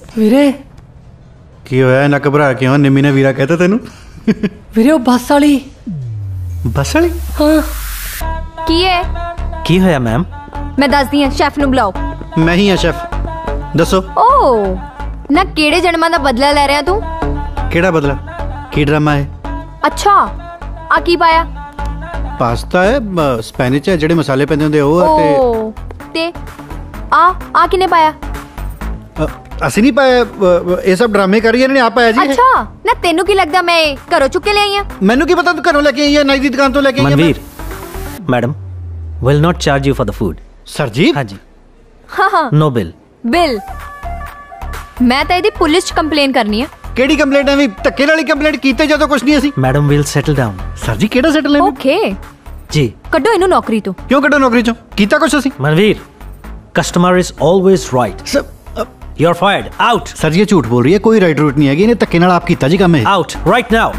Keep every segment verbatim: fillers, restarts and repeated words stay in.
ਵੀਰੇ ਕੀ ਹੋਇਆ ਨਾ ਘਬਰਾ ਕਿਉਂ? ਨਿੰਮੀ ਨੇ ਵੀਰਾ कहता ਤੈਨੂੰ? ਵੀਰੇ ਉਹ ਬੱਸ ਵਾਲੀ। ਬੱਸ ਵਾਲੀ? ਹਾਂ। ਕੀ ਹੈ? ਕੀ ਹੋਇਆ ਮੈਮ? ਮੈਂ ਦੱਸਦੀ ਹਾਂ, ਸ਼ੈਫ ਨੂੰ ਬੁਲਾਓ। ਮੈਂ ਹੀ ਹਾਂ ਸ਼ੈਫ, ਦੱਸੋ। ਓ ਨਾ ਕਿਹੜੇ ਜਨਮਾਂ ਦਾ ਬਦਲਾ ਲੈ ਰਿਹਾ ਤੂੰ? ਕਿਹੜਾ ਬਦਲਾ? ਕੀ ਡਰਾਮਾ ਹੈ? ਅੱਛਾ ਆ ਕੀ ਪਾਇਆ? ਪਾਸਤਾ ਹੈ, ਸਪੈਨਿਸ਼ ਹੈ, ਜਿਹੜੇ ਮਸਾਲੇ ਪੈਂਦੇ ਹੁੰਦੇ ਉਹ ਓ ਤੇ ਆ ਆ ਕਿਨੇ ਪਾਇਆ? ਅਸੀਂ ਨਹੀਂ ਪਾਇਆ, ਇਹ ਸਭ ਡਰਾਮੇ ਕਰ ਰਹੀ ਨੇ, ਆਪ ਪਾਇਆ ਜੀ। ਅੱਛਾ ਨਾ ਤੈਨੂੰ ਕੀ ਲੱਗਦਾ ਮੈਂ ਘਰੋਂ ਚੁੱਕ ਕੇ ਲੈ ਆਈ ਆ? ਮੈਨੂੰ ਕੀ ਪਤਾ ਤੂੰ ਘਰੋਂ ਲੈ ਕੇ ਆਈ ਹੈ, ਨਾਈ ਦੀ ਦੁਕਾਨ ਤੋਂ ਲੈ ਕੇ ਆਈ ਹੈ। Manveer madam will not charge you for the food। Sir ji? हाँ जी। हाँ हाँ no bill। बिल मैं तो ਇਹਦੀ ਪੁਲਿਸ ਚ ਕੰਪਲੇਨ ਕਰਨੀ ਹੈ। ਕਿਹੜੀ ਕੰਪਲੇਂਟ ਹੈ? ਵੀ ਧੱਕੇ ਵਾਲੀ ਕੰਪਲੇਂਟ ਕੀਤੇ ਜਦੋਂ ਕੁਝ ਨਹੀਂ ਅਸੀਂ। Madam will settle down. Sir ji ਕਿਹੜਾ ਸੈਟਲ ਹੈ? ਓਕੇ ਜੀ ਕੱਢੋ ਇਹਨੂੰ ਨੌਕਰੀ ਤੋਂ। ਕਿਉਂ ਕੱਢੋ ਨੌਕਰੀ ਚੋਂ? ਕੀਤਾ ਕੁਝ ਅਸੀਂ? Manveer customer is always right. You are fired out. Sir ji ਇਹ ਝੂਠ ਬੋਲ ਰਹੀ ਹੈ, ਕੋਈ ਰਾਈਟ ਰੂਟ ਨਹੀਂ ਹੈਗੀ, ਇਹਨੇ ਧੱਕੇ ਨਾਲ ਆਪ ਕੀਤਾ ਜੀ ਕੰਮ ਇਹ। Out right now.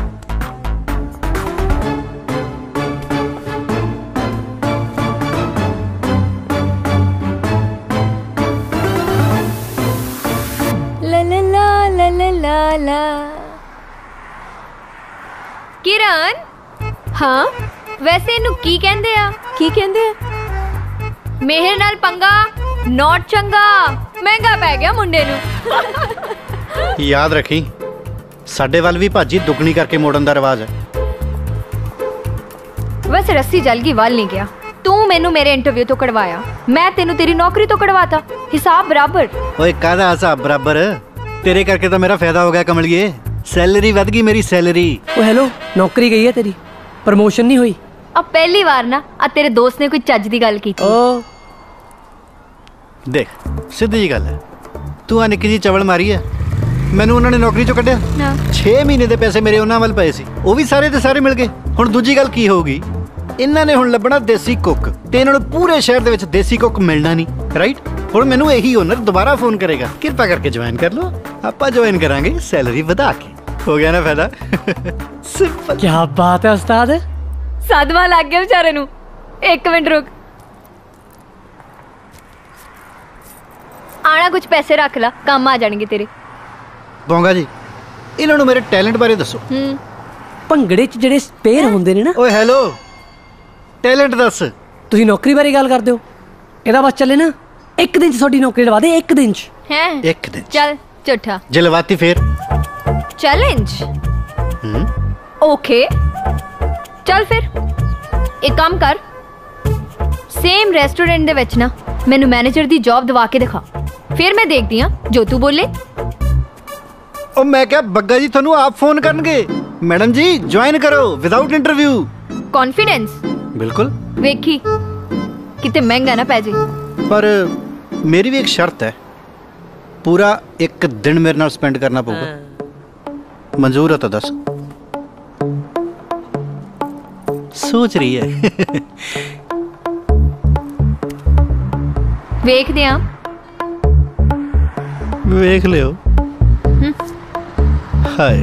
किरण हाँ वैसे इनू की कहंदे आ? की कहंदे आ? मेहर नाल पंगा नॉट चंगा, महंगा पै गया मुंडे नू। याद रखी साडे वाल भी भाजी दुगनी करके मोड़न दा रिवाज है। वैसे रस्सी जल गई वाल नहीं गया। तू मैनू मेरे इंटरव्यू तो कढ़वाया, मैं तेनू तेरी नौकरी तो कढ़वाता। हिसाब बराबर। ओए काहदा हिसाब बराबर? तेरे करके तो मेरा फायदा हो गया कमलिए, सैलरी वध गई मेरी सैलरी। ओ हेलो नौकरी गई है तेरी, प्रमोशन नहीं हुई? अब पहली बार ना आ तेरे दोस्त ने कोई चज दी गल की। ओ देख सीधी जी गल है, तू आ निक्की जी चवल मारी है, मैनू उन्होंने नौकरी चो कढ़िया। छे महीने के पैसे मेरे उन्होंने वाल पए सी, वो भी सारे दे सारे मिल गए। हुण दूजी गल की होगी, इन्हां ने हुण लभना देसी कुक, ते इन्हां नूं पूरे शहर दे विच देसी कुक मिलना नहीं, राइट? हुण मैनू यही ओनर दोबारा फोन करेगा, कृपा करके ज्वाइन कर लो। आपां ज्वाइन करांगे सैलरी वधा के। हो गया ना फायदा? सिंपल। क्या बात है उस्ताद, साधवा लग गया बेचारे नू। एक मिनट रुक, आना कुछ पैसे रख ला, काम आ जाएंगे तेरे। बोंगा जी इन्हां नूं मेरे टैलेंट बारे दसो। हम्म ਭੰਗੜੇ ਚ ਜਿਹੜੇ ਸਪੇਅਰ ਹੁੰਦੇ ਨੇ ਨਾ। ਓਏ ਹੈਲੋ ਟੈਲੈਂਟ ਦੱਸ। ਤੁਸੀਂ ਨੌਕਰੀ ਬਾਰੇ ਗੱਲ ਕਰਦੇ ਹੋ, ਇਹਦਾ ਬਸ ਚੱਲੇ ਨਾ ਇੱਕ ਦਿਨ ਚ ਤੁਹਾਡੀ ਨੌਕਰੀ ਲਵਾ ਦੇ। ਇੱਕ ਦਿਨ ਚ ਹੈ? ਇੱਕ ਦਿਨ ਚੱਲ ਝੂਠਾ ਜੇ ਲਵਾਤੀ ਫੇਰ ਚੈलेंज। ਹੂੰ ओके चल फिर एक काम कर, सेम रेस्टोरेंट दे विच ना मैनू मैनेजर दी जॉब दवा के दिखा, फिर मैं देखदी हां जो तू बोले। ओ मैं क्या बग्गा जी थानू आप फोन करनगे, मैडम जी ज्वाइन करो विदाउट इंटरव्यू। कॉन्फिडेंस बिल्कुल। वेखी किते महंगा ना पै जे। पर मेरी भी एक शर्त है, पूरा एक दिन मेरे नाल स्पेंड करना पऊगा। मंजूर है तो दस। सोच रही है। वेख दे वेख लियो। हाय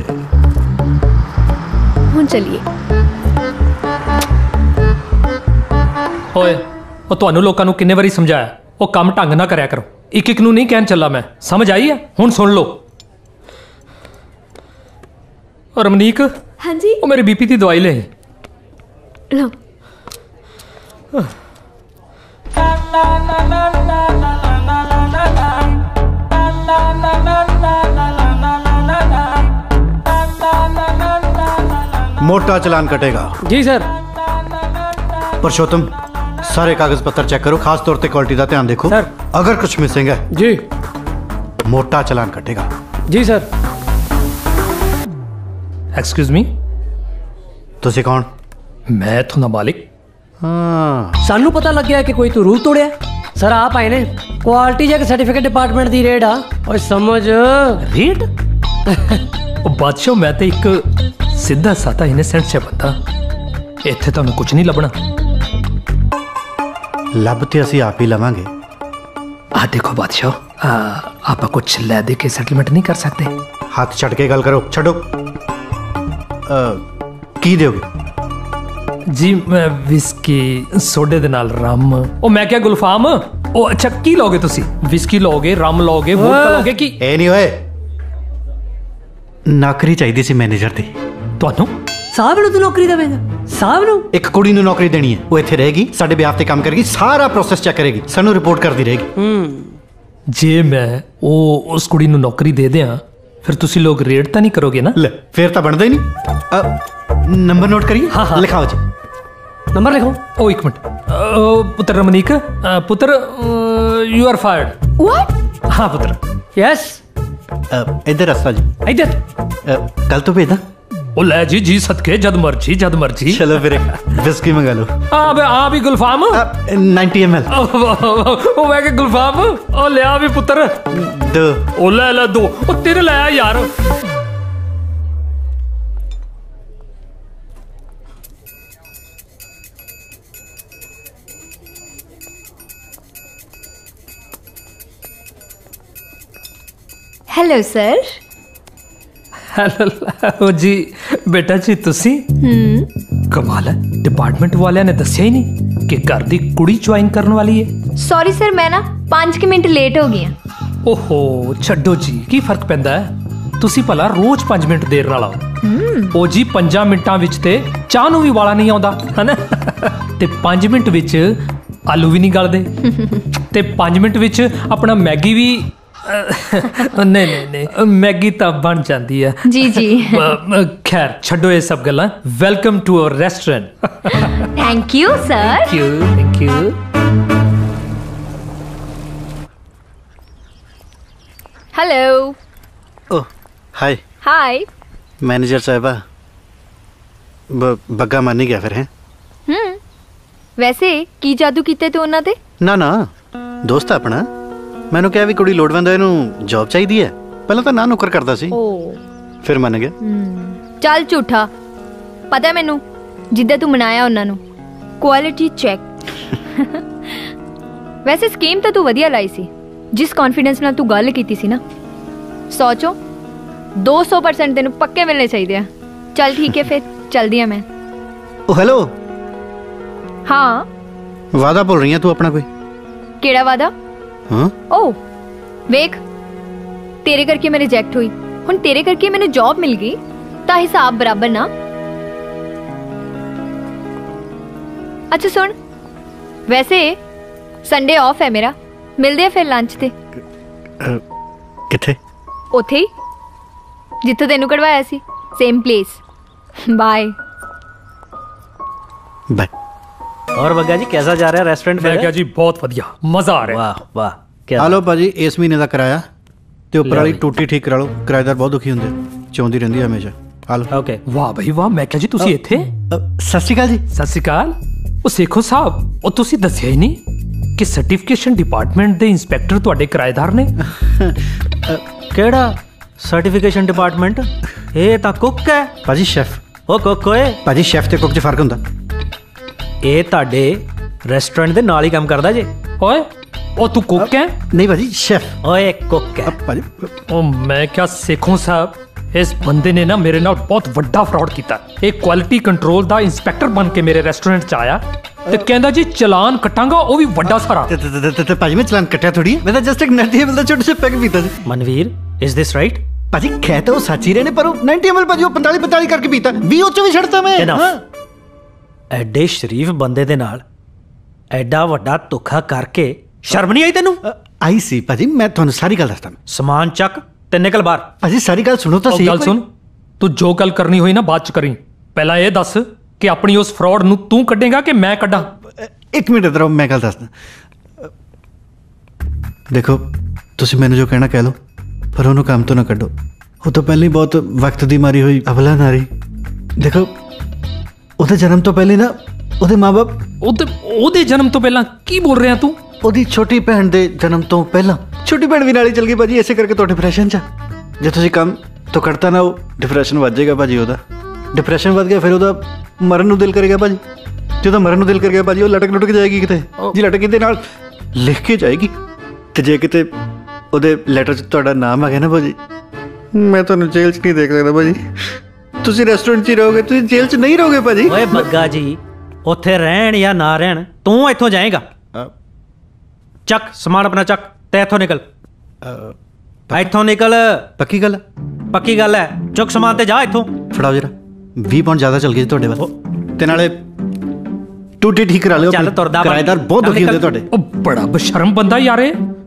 हुण चलिए। ओए ਉਹ ਤੁਹਾਨੂੰ ਲੋਕਾਂ ਨੂੰ ਕਿੰਨੇ ਵਾਰੀ ਸਮਝਾਇਆ, ਉਹ ਕੰਮ ਢੰਗ ਨਾ ਕਰਿਆ ਕਰੋ। ਇੱਕ ਇੱਕ ਨੂੰ ਨਹੀਂ ਕਹਿਣ ਚੱਲਾ ਮੈਂ, ਸਮਝ ਆਈ ਹੈ? ਹੁਣ ਸੁਣ ਲਓ। ਰਮਨੀਕ। ਹਾਂਜੀ। ਉਹ ਮੇਰੇ ਬੀਪੀ ਦੀ ਦਵਾਈ ਲੈ लो। मोटा चलान कटेगा। जी सर। पुरुषोत्तम सारे कागज पत्र चेक करो, खास तौर पे क्वालिटी का ध्यान देखो सर। अगर कुछ मिसिंग है जी मोटा चलान कटेगा। जी सर। एक्सक्यूज मी, तुसी कौन? मैं इत्थों दा मालिक। हाँ सानू पता लग गया कि कोई तू रूल तोड़िया। सर आप आए ने क्वालिटी चेक सर्टिफिकेट डिपार्टमेंट दी रेड आ और समझ रेड। ओ बादशाह मैं ते एक सीधा साधा इनोसेंट से बंदा, इत्थे तुहानू कुछ नहीं लभना। लब ते असीं आप ही लवांगे। आ देखो बादशाह, आप कुछ लै दे के सेटलमेंट नहीं कर सकते? हाथ छड़ के गल करो। छड़ो की दोगे? जी मैं विस्की सोडे दे नाल रम। ओ मैं क्या गुलफाम ਉਹ ਅੱਛਾ ਕੀ ਲਓਗੇ ਤੁਸੀਂ ਵਿਸਕੀ ਲਓਗੇ ਰਮ ਲਓਗੇ ਵੋਡਕਾ ਲਓਗੇ ਕੀ ਇਹ ਨਹੀਂ ਓਏ ਨੌਕਰੀ ਚਾਹੀਦੀ ਸੀ ਮੈਨੇਜਰ ਦੀ ਤੁਹਾਨੂੰ ਸਾਹਿਬ ਨੂੰ ਤੂੰ ਨੌਕਰੀ ਦੇਵੇਂਗਾ ਸਾਹਿਬ ਨੂੰ ਇੱਕ ਕੁੜੀ ਨੂੰ ਨੌਕਰੀ ਦੇਣੀ ਹੈ ਉਹ ਇੱਥੇ ਰਹੇਗੀ ਸਾਡੇ ਵਿਆਹ ਤੇ ਕੰਮ ਕਰੇਗੀ ਸਾਰਾ ਪ੍ਰੋਸੈਸ ਚੈੱਕ ਕਰੇਗੀ ਸਾਨੂੰ ਰਿਪੋਰਟ ਕਰਦੀ ਰਹੇਗੀ ਹੂੰ ਜੇ ਮੈਂ ਉਹ ਉਸ ਕੁੜੀ ਨੂੰ ਨੌਕਰੀ ਦੇ ਦਿਆਂ ਫਿਰ ਤੁਸੀਂ ਲੋਕ ਰੇਟ ਤਾਂ ਨਹੀਂ ਕਰੋਗੇ ਨਾ ਲੈ ਫਿਰ ਤਾਂ ਬਣਦਾ ਹੀ ਨਹੀਂ ਨੰਬਰ ਨੋਟ ਕਰੀਏ ਹਾਂ, ਹਾਂ। ਲਿਖਾਓ ਜੀ ਨੰਬਰ ਲਿਖੋ ਉਹ ਇੱਕ ਮਿੰਟ ਅਹ, ਪੁੱਤਰ ਰਮਨੀਕ ਅਹ, ਪੁੱਤਰ ਯੂ ਆਰ ਫਾਇਰਡ व्हाट ਹਾਂ ਪੁੱਤਰ ਯੈਸ ਇੱਧਰ ਰਸਤਾ ਜੀ ਇੱਧਰ ਕੱਲ ਤੋਂ ਭੇਜਦਾ ਉਹ ਲੈ ਜੀ ਜੀ ਸਦਕੇ ਜਦ ਮਰਜੀ ਜਦ ਮਰਜੀ ਚਲੋ ਫਿਰ ਵਿਸਕੀ ਮੰਗਾ ਲਓ ਆ ਬੇ ਆ ਵੀ ਗੁਲਫਾਮ ninety ਐਮ ਐਲ ਉਹ ਮੈਂ ਕਿ ਗੁਲਫਾਮ ਉਹ ਲਿਆ ਵੀ ਪੁੱਤਰ ਦੋ ਉਹ ਲੈ ਲੈ ਦੋ ਉਹ ਤੇਰੇ ਲੈ ਆ ਯਾਰ हेलो सर ਹੈਲੋ ਜੀ ਬੇਟਾ ਜੀ ਤੁਸੀਂ हम्म ਕਮਾਲ ਹੈ ਡਿਪਾਰਟਮੈਂਟ ਵਾਲਿਆਂ ਨੇ ਦੱਸਿਆ ਹੀ ਨਹੀਂ ਕਿ ਘਰ ਦੀ ਕੁੜੀ ਜੁਆਇਨ ਕਰਨ ਵਾਲੀ ਹੈ सॉरी सर मैं ना पाँच के मिनट लेट हो गई हाँ ਓਹੋ ਛੱਡੋ ਜੀ ਕੀ ਫਰਕ ਪੈਂਦਾ ਹੈ ਤੁਸੀਂ ਭਲਾ ਰੋਜ਼ ਪੰਜ ਮਿੰਟ ਦੇਰ ਨਾਲ ਆਓ ਉਹ ਜੀ ਪੰਜਾਂ ਮਿੰਟਾਂ ਵਿੱਚ ਤੇ ਚਾਹ ਨੂੰ ਵੀ ਵਾਲਾ ਨਹੀਂ ਆਉਂਦਾ ਹਨਾ ਤੇ ਪੰਜ ਮਿੰਟ ਵਿੱਚ ਆਲੂ ਵੀ ਨਹੀਂ ਗਲਦੇ ਤੇ ਪੰਜ ਮਿੰਟ ਵਿੱਚ ਆਪਣਾ ਮੈਗੀ ਵੀ ਅਹ, ਨਹੀਂ ਨਹੀਂ ਨਹੀਂ ਮੈਗੀ ਤਾਂ ਬਣ ਜਾਂਦੀ ਹੈ जी जी ਅਹ, ਖੈਰ ਛੱਡੋ ਇਹ ਸਭ ਗੱਲਾਂ welcome to our restaurant thank you sir thank you thank you hello ਓ ਹਾਈ हाय ਮੈਨੇਜਰ ਸਾਹਿਬਾ ਬ- ਬੱਗਾ ਮੰਨ ਹੀ ਗਿਆ ਫਿਰ ਹੈ हम्म वैसे की जादू कीते ते उन्हां ते ਨਾ ਨਾ ਦੋਸਤ ਆ ਆਪਣਾ ਮੈਨੂੰ ਕਿਹਾ ਵੀ ਕੁੜੀ ਲੋੜਵੰਦ ਹੈ ਇਹਨੂੰ ਜੌਬ ਚਾਹੀਦੀ ਹੈ ਪਹਿਲਾਂ ਤਾਂ ਨਾ ਨੁਕਰ ਕਰਦਾ ਸੀ ओ ਫਿਰ ਮੰਨ ਗਿਆ ਚੱਲ ਝੂਠਾ ਪਤਾ ਮੈਨੂੰ ਜਿੱਦਾਂ ਤੂੰ ਮਨਾਇਆ ਉਹਨਾਂ ਨੂੰ ਕੁਆਲਿਟੀ ਚੈੱਕ ਵੈਸੇ ਸਕੀਮ ਤਾਂ ਤੂੰ ਵਧੀਆ ਲਾਈ ਸੀ ਜਿਸ ਕੌਨਫੀਡੈਂਸ ਨਾਲ ਤੂੰ ਗੱਲ ਕੀਤੀ ਸੀ ਨਾ ਸੌ ਚੋਂ ਦੋ ਸੌ ਪਰਸੈਂਟ ਤੈਨੂੰ ਪੱਕੇ ਮਿਲਣੇ ਚਾਹੀਦੇ ਆ ਚੱਲ ਠੀਕ ਹੈ ਫਿਰ ਚਲਦੀ ਆ ਮੈਂ ਉਹ ਹੈਲੋ ਹਾਂ ਵਾਦਾ ਭੁੱਲ ਰਹੀ ਹੈ ਤੂੰ ਆਪਣਾ ਕੋਈ ਕਿਹੜਾ ਵਾਦਾ ਹਾਂ ਓ ਵੇਖ ਤੇਰੇ ਕਰਕੇ ਮੈਂ ਰਿਜੈਕਟ ਹੋਈ ਹੁਣ ਤੇਰੇ ਕਰਕੇ ਮੈਨੂੰ ਜੌਬ ਮਿਲ ਗਈ ਤਾਂ ਹਿਸਾਬ ਬਰਾਬਰ ਨਾ ਅੱਛਾ ਸੁਣ ਵੈਸੇ ਸੰਡੇ ਆਫ ਹੈ ਮੇਰਾ ਮਿਲਦੇ ਆ ਫਿਰ ਲੰਚ ਤੇ ਅਹ, ਕਿੱਥੇ ਉੱਥੇ ਹੀ ਜਿੱਥੇ ਤੈਨੂੰ ਕਢਵਾਇਆ ਸੀ ਸੇਮ ਪਲੇਸ ਬਾਏ ਬਾਏ और बग्गा जी कैसा जा रहा है रेस्टोरेंट ਮੈਂ ਕਿਹਾ ਜੀ ਬਹੁਤ ਵਧੀਆ ਮਜ਼ਾ ਆ ਰਿਹਾ वाह वाह क्या ਆ ਲਓ ਭਾਜੀ ਇਸ ਮਹੀਨੇ ਦਾ ਕਿਰਾਇਆ ਤੇ ਉੱਪਰ ਲੈ ਵਾਲੀ ਬਈ। ਟੂਟੀ ਠੀਕ ਕਰਾ ਲਓ ਕਿਰਾਏਦਾਰ ਬਹੁਤ ਦੁਖੀ ਹੁੰਦੇ ਆ। ਚਾਹੁੰਦੀ ਰਹਿੰਦੀ ਆ ਹਮੇਸ਼ਾ ਆ ਲਓ ओके ਵਾਹ ਬਈ ਵਾਹ ਮੈਂ ਕਿਹਾ ਜੀ ਤੁਸੀਂ ਇੱਥੇ ਅਹ, ਸਤਿ ਸ਼੍ਰੀ ਅਕਾਲ ਜੀ ਸਤਿ ਸ਼੍ਰੀ ਅਕਾਲ ਉਹ ਸੇਖੋ ਸਾਹਿਬ ਉਹ ਤੁਸੀਂ ਦੱਸਿਆ ਹੀ ਨਹੀਂ ਕਿ ਸਰਟੀਫਿਕੇਸ਼ਨ ਡਿਪਾਰਟਮੈਂਟ ਦੇ ਇੰਸਪੈਕਟਰ ਤੁਹਾਡੇ ਕਿਰਾਏਦਾਰ ਨੇ केड़ा सर्टिफिकेशन डिपार्टमेंट ये ता कुक है ਭਾਜੀ ਸ਼ੈਫ ओ कुक ओए ਭਾਜੀ ਸ਼ੈਫ ਤੇ ਕੁੱਕ 'ਚ ਫਰਕ ਹੁੰਦਾ ਇਹ ਤੁਹਾਡੇ ਰੈਸਟੋਰੈਂਟ ਦੇ ਨਾਲ ਹੀ ਕੰਮ ਕਰਦਾ ਜੇ ਓਏ ਉਹ ਤੂੰ ਕੁੱਕ ਹੈ ਨਹੀਂ ਭਾਜੀ ਸ਼ੈਫ ਓਏ ਕੁੱਕ ਹੈ ਭਾਜੀ ਉਹ ਮੈਂ ਕਿਹਾ ਸੇਖੋ ਸਾਹਿਬ ਇਸ ਬੰਦੇ ਨੇ ਨਾ ਮੇਰੇ ਨਾਲ ਬਹੁਤ ਵੱਡਾ ਫਰਾਡ ਕੀਤਾ ਇਹ ਕੁਆਲਿਟੀ ਕੰਟਰੋਲ ਦਾ ਇੰਸਪੈਕਟਰ ਬਣ ਕੇ ਮੇਰੇ ਰੈਸਟੋਰੈਂਟ 'ਚ ਆਇਆ ਤੇ ਕਹਿੰਦਾ ਜੀ ਚਲਾਨ ਕੱਟਾਂਗਾ ਉਹ ਵੀ ਵੱਡਾ ਸਾਰਾ ਤੇ- ਤੇ- ਤੇ- ਤੇ- ਤੇ ਭਾਜੀ ਮੈਂ ਚਲਾਨ ਕੱਟਿਆ ਥੋੜੀ ਮੈਂ ਤਾਂ ਜਸਟ ਇੱਕ ninety ਐਮ ਐਲ ਦਾ ਛੋਟਾ ਜਿਹਾ ਪੈਕ ਪੀਤਾ ਸੀ ਮਨਵੀਰ ਇਜ਼ ਦਿਸ ਰਾਈਟ ਭਾਜੀ ਕਹਿ ਤਾਂ ਉਹ ਸੱਚ ਹੀ ਰਹੇ ਨੇ ਪਰ ਉਹ ninety ਐਮ ਐਲ ਭਾਜੀ ਉਹ ਪੰਤਾਲੀ ਪੰਤਾਲੀ ਕਰਕੇ ਪੀਤਾ ਵੀਹ ਉਹ 'ਚ ਵੀ ਛੱਡਤਾ ਮੈਂ Enough. ਹਾਂ। ਐਡੇ ਸ਼ਰੀਫ ਬੰਦੇ ਦੇ ਨਾਲ ਐਡਾ ਵੱਡਾ ਧੋਖਾ ਕਰਕੇ ਸ਼ਰਮ ਨਹੀਂ ਆਈ ਤੈਨੂੰ ਅ, ਆਈ ਸੀ ਭਾਜੀ ਮੈਂ ਤੁਹਾਨੂੰ ਸਾਰੀ ਗੱਲ ਦੱਸਦਾ ਮੈਂ ਸਮਾਨ ਚੱਕ ਤੇ ਨਿਕਲ ਬਾਹਰ ਭਾਜੀ ਸਾਰੀ ਗੱਲ ਸੁਣੋ ਤਾਂ ਉਹ ਸਹੀ ਗੱਲ ਸੁਣ ਤੂੰ ਜੋ ਗੱਲ ਕਰਨੀ ਹੋਈ ਨਾ ਬਾਅਦ ਚ ਕਰੀ ਪਹਿਲਾਂ ਇਹ ਦੱਸ ਕਿ ਆਪਣੀ ਉਸ ਫਰਾਡ ਨੂੰ ਤੂੰ ਕੱਢੇਗਾ ਕਿ ਮੈਂ ਕੱਢਾਂ ਅ, ਇੱਕ ਮਿੰਟ ਇਧਰ ਆਓ ਮੈਂ ਗੱਲ ਦੱਸਦਾ ਅ, ਦੇਖੋ ਤੁਸੀਂ ਮੈਨੂੰ ਜੋ ਕਹਿਣਾ ਕਹਿ ਲਓ ਪਰ ਉਹਨੂੰ ਕੰਮ ਤੋਂ ਨਾ ਕੱਢੋ ਉਹ ਤਾਂ ਪਹਿਲਾਂ ਹੀ ਬਹੁਤ ਵਕਤ ਦੀ ਮਾਰੀ ਹੋਈ ਅਬਲਾ ਨਾਰੀ ਦੇਖੋ ਉਹਦੇ ਜਨਮ ਤੋਂ ਪਹਿਲੇ ਨਾ ਉਹਦੇ ਮਾਪੇ ਉਹਦੇ ਉਹਦੇ ਜਨਮ ਤੋਂ ਪਹਿਲਾਂ ਕੀ ਬੋਲ ਰਿਹਾ ਤੂੰ ਉਹਦੀ ਛੋਟੀ ਭੈਣ ਦੇ ਜਨਮ ਤੋਂ ਪਹਿਲਾਂ ਛੋਟੀ ਭੈਣ ਵੀ ਨਾਲ ਹੀ ਚਲ ਗਈ ਭਾਜੀ ਇਸੇ ਕਰਕੇ ਤੋਂ ਡਿਪਰੈਸ਼ਨ 'ਚ ਆ। ਜੇ ਤੁਸੀਂ ਕੰਮ ਤੋਂ ਕੱਢਤਾ ਨਾ ਉਹ ਡਿਪਰੈਸ਼ਨ ਵੱਧ ਜਾਏਗਾ ਭਾਜੀ ਉਹਦਾ ਡਿਪਰੈਸ਼ਨ ਵੱਧ ਗਿਆ ਫਿਰ ਉਹਦਾ ਮਰਨ ਨੂੰ ਦਿਲ ਕਰੇਗਾ ਭਾਜੀ ਜਦੋਂ ਮਰਨ ਨੂੰ ਦਿਲ ਕਰ ਗਿਆ ਭਾਜੀ ਉਹ ਲਟਕ ਲੁਟਕ ਜਾਏਗੀ ਕਿਤੇ ਜੀ ਲਟਕ ਦੇ ਨਾਲ ਲਿਖ ਕੇ ਜਾਏਗੀ ਤੇ ਜੇ ਕਿਤੇ ਉਹਦੇ ਲੈਟਰ 'ਚ ਤੁਹਾਡਾ ਨਾਮ ਆ ਗਿਆ ਨਾ ਭਾਜੀ ਮੈਂ ਤੁਹਾਨੂੰ ਜੇਲ੍ਹ 'ਚ ਨਹੀਂ ਦੇਖ ਸਕਦਾ ਭਾਜੀ ਤੁਸੀਂ ਰੈਸਟੋਰੈਂਟ 'ਚ ਹੀ ਰਹੋਗੇ ਤੁਸੀਂ ਜੇਲ੍ਹ 'ਚ ਨਹੀਂ ਰਹੋਗੇ ਭਾਜੀ ਓਏ ਬੱਗਾ ਜੀ ਉੱਥੇ ਰਹਿਣ ਜਾਂ ਨਾ ਰਹਿਣ ਤੂੰ ਇੱਥੋਂ ਜਾਏਗਾ ਚੱਕ ਸਮਾਨ ਆਪਣਾ ਚੱਕ ਤੇ ਇੱਥੋਂ ਨਿਕਲ ਇੱਥੋਂ ਨਿਕਲ। ਪੱਕੀ ਗੱਲ? ਪੱਕੀ ਗੱਲ ਹੈ, ਚੁੱਕ ਸਮਾਨ ਤੇ ਜਾ ਇੱਥੋਂ। ਫੜਾਓ ਜਰਾ, ਵੀਹ ਪਾਉਂਡ ਜ਼ਿਆਦਾ ਚੱਲ ਗਏ ਜੀ ਤੁਹਾਡੇ ਵੱਲ। ਤੇ ਨਾਲੇ ਟੂਟੀ ਠੀਕ ਕਰਾ ਲਿਓ। ਚੱਲ ਤੁਰਦਾ ਬਣ। ਕਿਰਾਏਦਾਰ ਬਹੁਤ ਦੁਖੀ ਹੁੰਦੇ ਤੁਹਾਡੇ। ਉਹ ਬੜਾ ਬਸ਼ਰਮ ਬੰਦਾ ਯਾਰ ਇਹ।